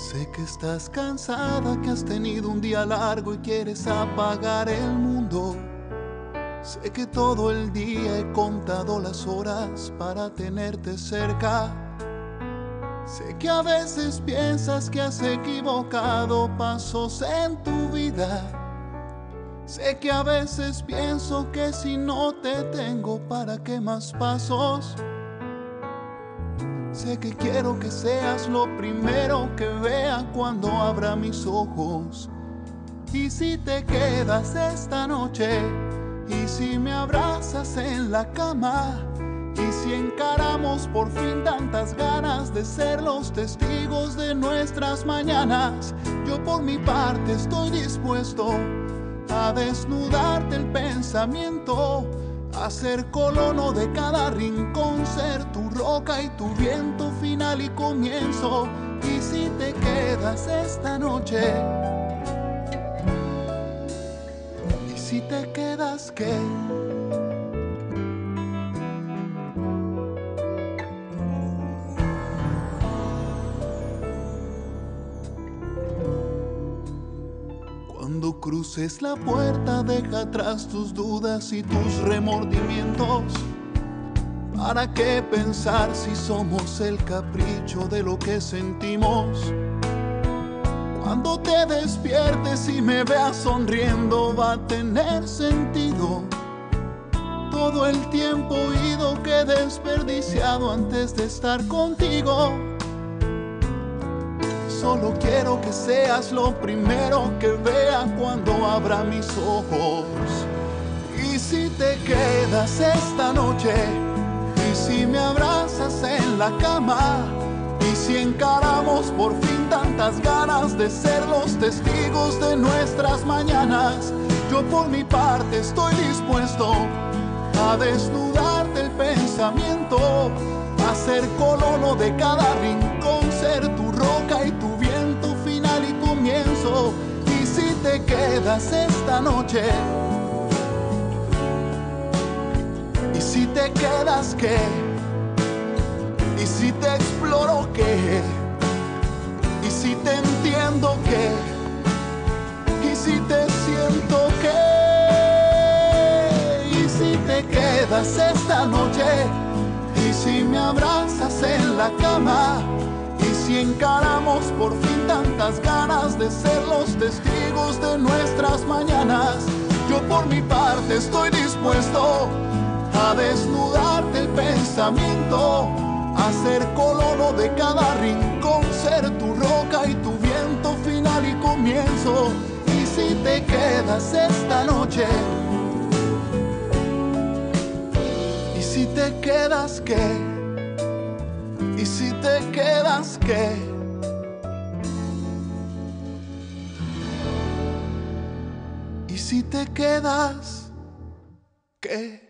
Sé que estás cansada, que has tenido un día largo y quieres apagar el mundo. Sé que todo el día he contado las horas para tenerte cerca. Sé que a veces piensas que has equivocado pasos en tu vida. Sé que a veces pienso que si no te tengo, ¿para qué más pasos? Sé que quiero que seas lo primero que vea cuando abra mis ojos. Y si te quedas esta noche, y si me abrazas en la cama, y si encaramos por fin tantas ganas de ser los testigos de nuestras mañanas, yo por mi parte estoy dispuesto a desnudarte el pensamiento, a ser colono de cada rincón, ser tu roca y tu viento final y comienzo. Y si te quedas esta noche, y si te quedas, ¿qué? Cuando cruces la puerta, deja atrás tus dudas y tus remordimientos. ¿Para qué pensar si somos el capricho de lo que sentimos? Cuando te despiertes y me veas sonriendo, va a tener sentido todo el tiempo oído que he desperdiciado antes de estar contigo. Solo quiero que seas lo primero que vea cuando abra mis ojos. Y si te quedas esta noche, y si me abrazas en la cama, y si encaramos por fin tantas ganas de ser los testigos de nuestras mañanas, yo por mi parte estoy dispuesto a desnudarte el pensamiento, a ser colono de cada rincón, ser tu roca y tu viento final y comienzo. Y si te quedas esta noche, y si te quedas, ¿qué? Y si te exploro, ¿qué? Y si te entiendo, ¿qué? Y si te siento, ¿qué? Y si te quedas esta noche, y si me abrazas en la cama, y si encaramos por fin tantas ganas de ser los testigos de nuestras mañanas, yo por mi parte estoy dispuesto a desnudarte el pensamiento, a ser colono de cada rincón, ser tu roca y tu viento final y comienzo. Y si te quedas esta noche, y si te quedas, ¿qué? Y si te quedas, ¿qué? Y si te quedas, ¿qué?